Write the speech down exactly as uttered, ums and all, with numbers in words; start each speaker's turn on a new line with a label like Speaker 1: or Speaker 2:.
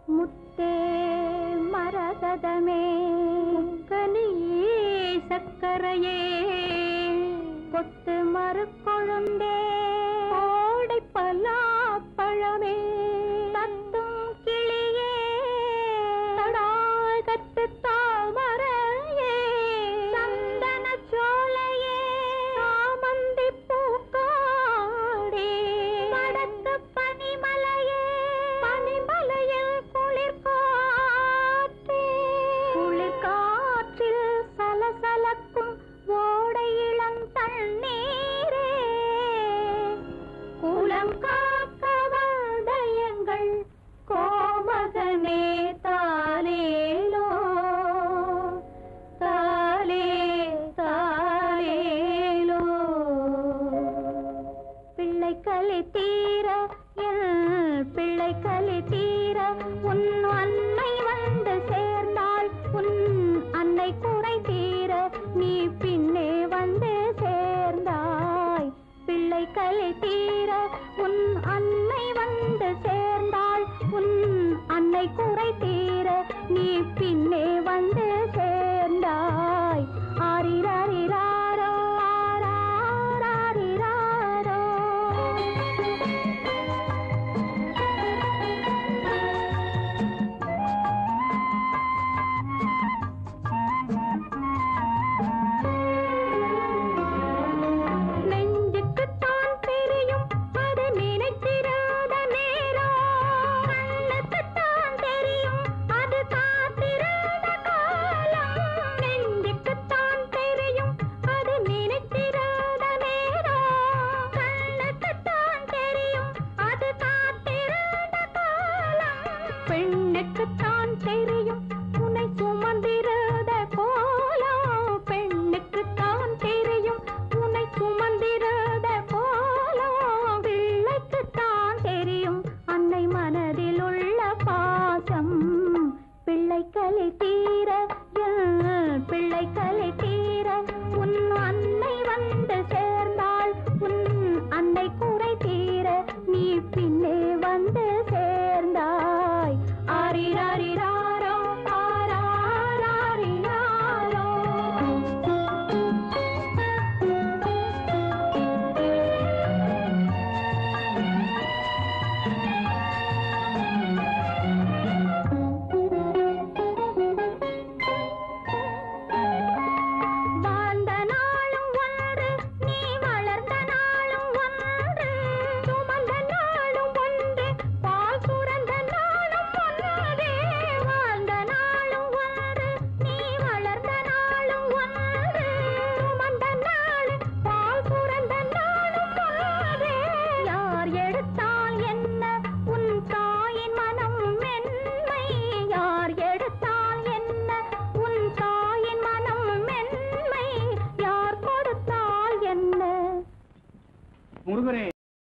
Speaker 1: முத்தே மரகதமே கனியே சக்கரையே கொத்து மறுக்கொழுந்தே ஓடை பலாப்பழமே தத்தும் கிளியே தடாகத்து தாமரையே சந்தன சோலையே சாமந்தி பூக்காடே வடக்கு பனிமலையே பனிமலையில் குளிர் காற்றே குளிர் காற்றில் சலசலக்கும் ஓடை இளம் தண்ணீரே குலம் காக்க வந்தயங்கள் கோமகனே தாலேலோ தாலே தாலேலோ பிள்ளை கலை தீர என் பிள்ளை கலை தீர உன் அன்னை வந்து சேர்ந்தாள் உன் அன்னை குறை தீர நீ பின்னே வந்து சேர்ந்தாய் பிள்ளை கலை தீர உன் அன்னை வந்து சேர்ந்தாள் உன் அன்னை குறை தீர நீ பின்னே வந்து சேர்ந்தாய் ஆரிராரிராரோ ஆராரிராரோ நெஞ்சுக்குத்தான் தெரியும் அது நினைத்திராத நேரம் கண்ணுக்குத்தான் தெரியும் அது காத்திராத காலம் நெஞ்சுக்குத்தான் தெரியும் அது நினைத்திராத நேரம் கண்ணுக்குத்தான் தெரியும் அது காத்திராத காலம் பெண்ணுக்குத்தான் தெரியும் உன்னை சுமந்திராத கோலம் பெண்ணுக்குத்தான் தெரியும் உன்னை சுமந்திராத கோலம் பிள்ளைக்குத்தான் தெரியும் அன்னை மனதில் உள்ள பாசம் பிள்ளை கலை தீர என் பிள்ளை கலை தீர உன் அன்னை வந்து சேர்ந்தாள் உன் அன்னை குறை தீர நீ பின்னே வந்து சேர்ந்தாய் ஆரிராரிராரோ ஆராரிராரோ வாழ்ந்த நாளும் ஒன்று நீ வளர்ந்த நாளும் ஒன்று சுமந்த நாளும் ஒன்று பால் சுரந்த நாளும் ஒன்றே வாழ்ந்த நாளும் ஒன்று நீ வளர்ந்த நாளும் ஒன்று சுமந்த நாளும் பால் சுரந்த நாளும் ஒன்றே யார் எடுத்தால் என்ன உன் தாயின் மனம் மென்மை யார் எடுத்தால் என்ன உன் தாயின் மனம் மென்மை யார் கொடுத்தால் என்ன
Speaker 2: முருகரே